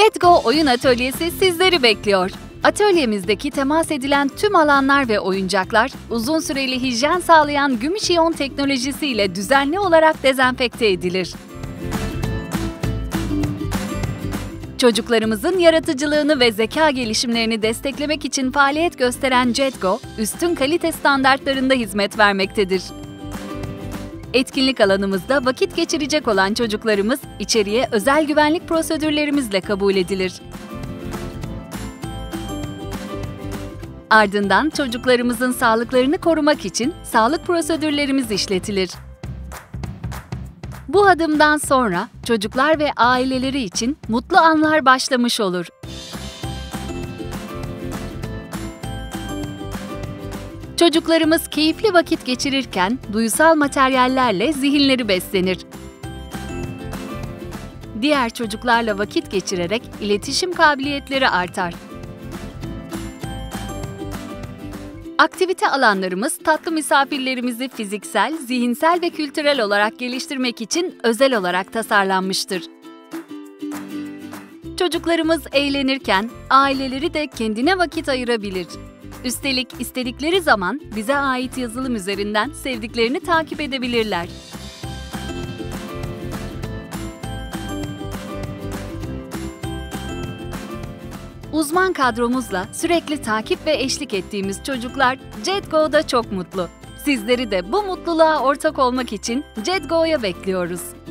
JetGo Oyun Atölyesi sizleri bekliyor. Atölyemizdeki temas edilen tüm alanlar ve oyuncaklar, uzun süreli hijyen sağlayan gümüş iyon teknolojisiyle düzenli olarak dezenfekte edilir. Çocuklarımızın yaratıcılığını ve zeka gelişimlerini desteklemek için faaliyet gösteren JetGo, üstün kalite standartlarında hizmet vermektedir. Etkinlik alanımızda vakit geçirecek olan çocuklarımız, içeriye özel güvenlik prosedürlerimizle kabul edilir. Ardından çocuklarımızın sağlıklarını korumak için sağlık prosedürlerimiz işletilir. Bu adımdan sonra çocuklar ve aileleri için mutlu anlar başlamış olur. Çocuklarımız keyifli vakit geçirirken duysal materyallerle zihinleri beslenir. Diğer çocuklarla vakit geçirerek iletişim kabiliyetleri artar. Aktivite alanlarımız tatlı misafirlerimizi fiziksel, zihinsel ve kültürel olarak geliştirmek için özel olarak tasarlanmıştır. Çocuklarımız eğlenirken aileleri de kendine vakit ayırabilir. Üstelik istedikleri zaman bize ait yazılım üzerinden sevdiklerini takip edebilirler. Uzman kadromuzla sürekli takip ve eşlik ettiğimiz çocuklar JetGo'da çok mutlu. Sizleri de bu mutluluğa ortak olmak için JetGo'ya bekliyoruz.